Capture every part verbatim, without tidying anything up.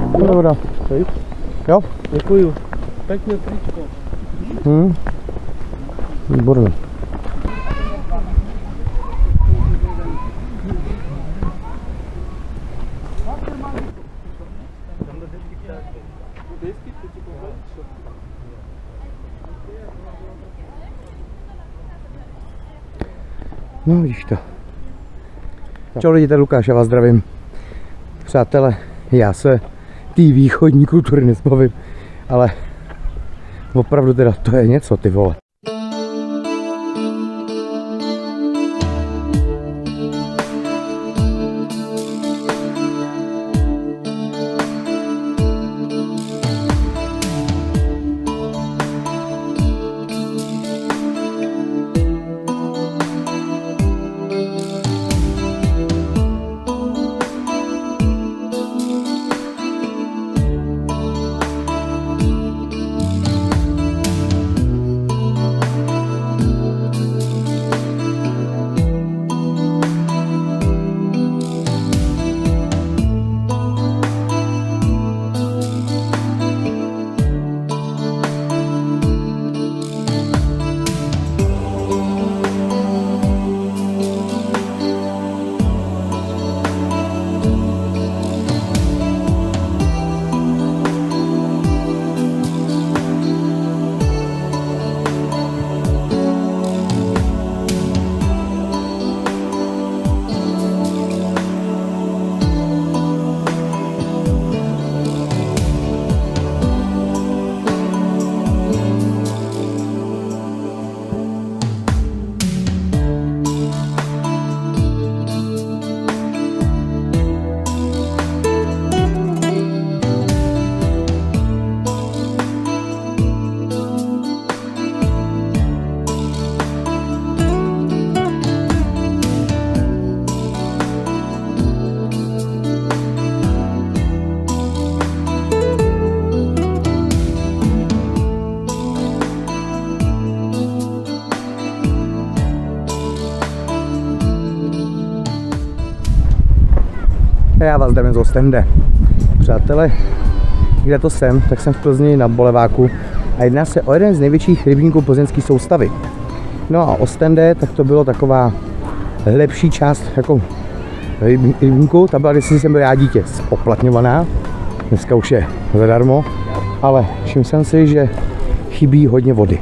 Dobrá. Jo? Děkuju. Pěkně tričko. Hm. Výborný. No vidíš to. Čau lidi, tady Lukáš, já vás zdravím. Přátelé, já se té východní kultury nezbavím, ale opravdu teda to je něco, ty vole. Já vás zdravím z Ostende. Přátelé, kde to jsem, tak jsem v Plzni na Boleváku a jedná se o jeden z největších rybníků plzeňské soustavy. No a Ostende, tak to bylo taková lepší část jako rybníku, ta byla, když jsem byl já dítě, spoplatňovaná, dneska už je zadarmo, ale všiml jsem si, že chybí hodně vody.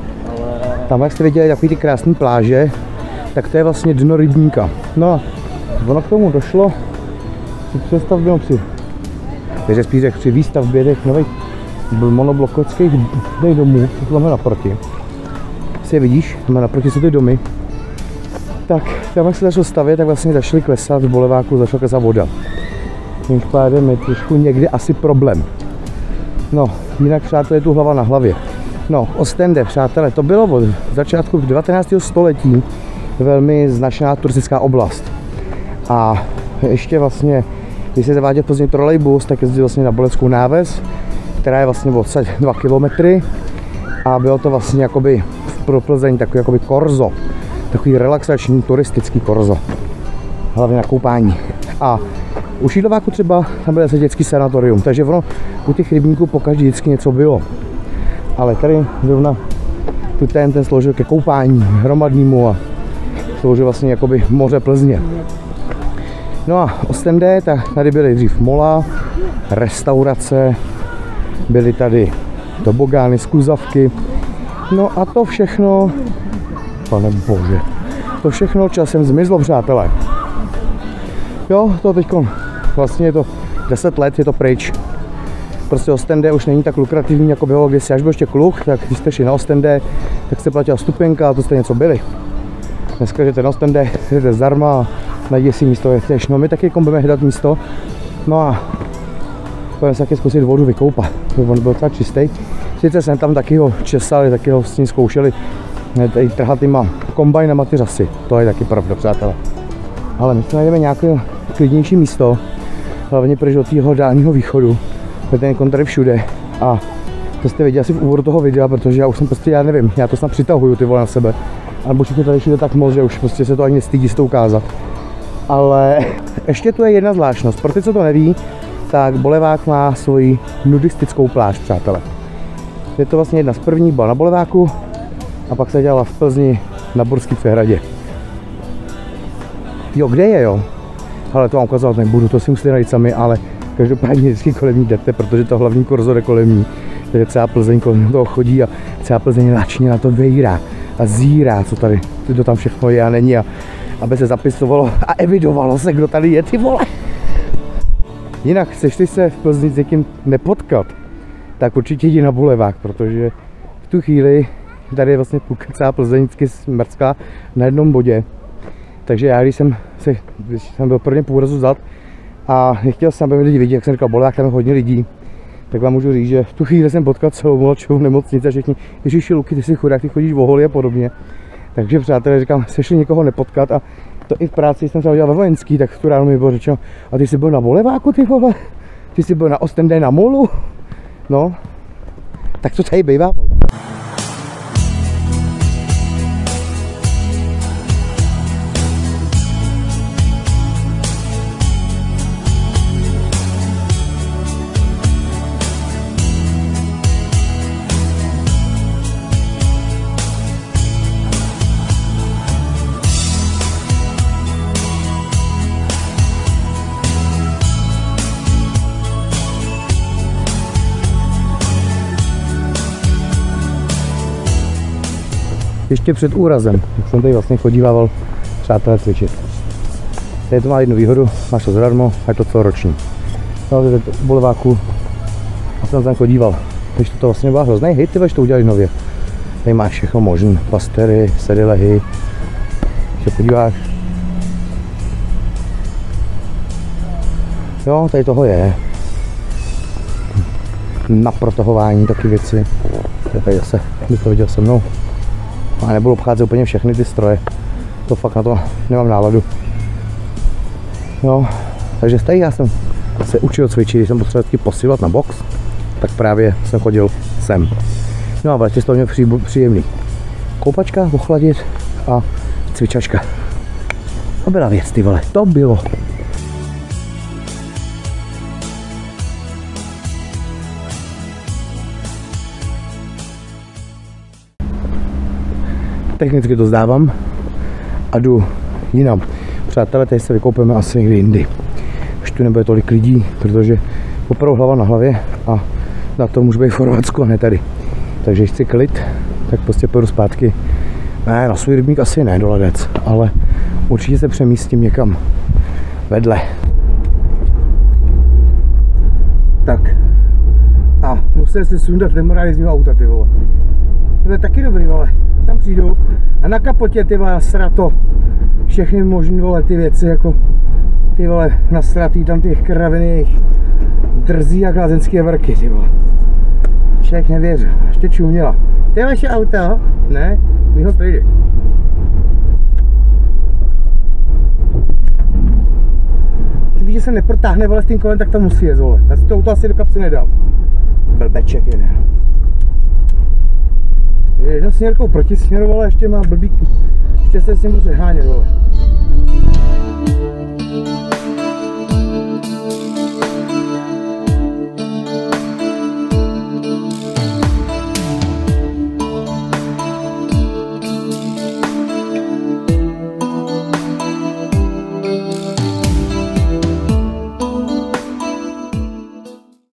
Tam, jak jste viděli, takový ty krásné pláže, tak to je vlastně dno rybníka. No a ono k tomu došlo při přestavbě, no při, takže spíš řek, při výstavbě těch nových monoblokockých domů, co máme naproti. Si vidíš, máme naproti jsou ty domy. Tak tam, jak se začalo stavět, tak vlastně začaly klesat v Boleváku, začala klesat voda. Tím pádem je trošku někdy asi problém. No, jinak přátelé, je tu hlava na hlavě. No, Ostende, přátelé, to bylo od začátku devatenáctého století velmi značná turistická oblast. A ještě vlastně, když se zaváděl v Plzni trolejbus, tak jezdil vlastně na Bolevskou náves, která je vlastně odsaď dva kilometry. A bylo to vlastně jakoby pro Plzeň takový jakoby korzo, takový relaxační turistický korzo, hlavně na koupání. A u Šídlováku třeba tam byl zase dětský sanatorium, takže ono u těch rybníků pokaždé vždycky něco bylo. Ale tady zrovna tu ten, ten sloužil ke koupání hromadnému a sloužil vlastně jakoby moře Plzně. No a Ostende, tak tady byly dřív mola, restaurace, byly tady tobogány, skluzavky. No a to všechno, pane bože, to všechno časem zmizlo, přátelé. Jo, to teďko, vlastně je to deset let, je to pryč. Prostě Ostende už není tak lukrativní, jako bylo kdysi, až byl ještě kluk, tak když jste šli na Ostende, tak jste platila stupenka a to jste něco byli. Dneska, že ten Ostende jdete zdarma a najde si místo, je těž. No my taky budeme hledat místo, no a budeme se taky zkusit vodu vykoupat, on byl tak čistý. Sice jsem tam taky ho česali, taky ho s ním zkoušeli tady trhat těma kombajnama ty řasy, to je taky pravda, přátelé. Ale my si najdeme nějaké klidnější místo, hlavně protože od toho dálního východu, je ten kon tady všude a to jste viděli asi v úvodu toho videa, protože já už jsem prostě, já nevím, já to snad přitahuju ty vole na sebe, alebo všichni tady všude tak moc, že už prostě se to ani nestydí si to ukázat. Ale ještě tu je jedna zvláštnost, pro ty, co to neví, tak Bolevák má svoji nudistickou pláž, přátelé. Je to vlastně jedna z prvních, byla na Boleváku a pak se dělala v Plzni na Borské přehradě. Jo, kde je, jo? Ale to vám ukazovat nebudu, to si musíte najít sami, ale každopádně vždycky kolem ní jdete, protože to hlavní korzo jde kolem ní. Takže celá Plzeň kolem toho chodí a celá Plzeň lačně na to vejrá a zírá, co tady, to tam všechno je a není, a aby se zapisovalo a evidovalo se, kdo tady je, ty vole. Jinak, chceš se v Plzni s někým nepotkat, tak určitě jdi na Bolevák, protože v tu chvíli tady je vlastně půlka celá Plzeň vždycky smrtská na jednom bodě. Takže já, když jsem, se, když jsem byl prvně po úrazu zad a nechtěl jsem, aby mi lidi vidět, jak jsem říkal, Bolevák, tam je hodně lidí, tak vám můžu říct, že v tu chvíli jsem potkal celou mladšou nemocnici a všichni, Ježíši Luky, ty jsi chudák, ty chodíš voholí a podobně. Takže přátelé, říkám, sešli někoho nepotkat, a to i v práci jsem třeba dělal ve vojenský, tak tu ráno mi bylo řečeno, a ty jsi byl na Boleváku, ty vole? Ty jsi byl na Ostende na Molu? No, tak to tady bývá. Ještě před úrazem, jak jsem tady vlastně chodívával přátelé cvičit. Tady to má jednu výhodu, máš to zadarmo a je to celoroční. No, tady v Boleváku a jsem tam chodíval. Když to, to vlastně byla hrozný hit, ty to udělali nově. Tady máš všechno možné, pastery, sedilehy, když se podíváš. Jo, tady toho je. Na protahování taky věci. Tady zase, bych to viděl se mnou. A nebudu obcházet úplně všechny ty stroje, to fakt na to nemám náladu. No, takže tady já jsem se učil cvičit, když jsem potřeboval taky posílat na box, tak právě jsem chodil sem. No a vlastně to mě příjemný. Koupačka, ochladit a cvičačka. To byla věc, ty vole, to bylo. Technicky to zdávám a jdu jinam. Přátelé, tady se vykoupíme asi někdy jindy. Už tu nebude tolik lidí, protože opravdu hlava na hlavě a na to můžu být v Chorvatsku a ne tady. Takže když chci klid, tak prostě půjdu zpátky. Ne, na svůj rybník asi ne, do Ledec, ale určitě se přemístím někam vedle. Tak. A musím si sundat nemorálně z mého auta, ty vole. To je taky dobrý, vole. Tam přijdu a na kapotě, ty vole, nasrato všechny možný, vole, ty věci, jako ty vole, nasratý tam ty kraviny, drzí jak lázeňské vrky, ty vole. Člověk nevěřil, ještě čuměla. To je vaše auto? Ne? Mýho strejdy. Když že se neprotáhne, vole, s tím kolem, tak tam musí jet, vole. Já si to auto asi do kapsy nedám. Blbeček jeden. Jednou směrkou protisměru, vole, ještě má blbý, ještě se s ním přehánět, vole.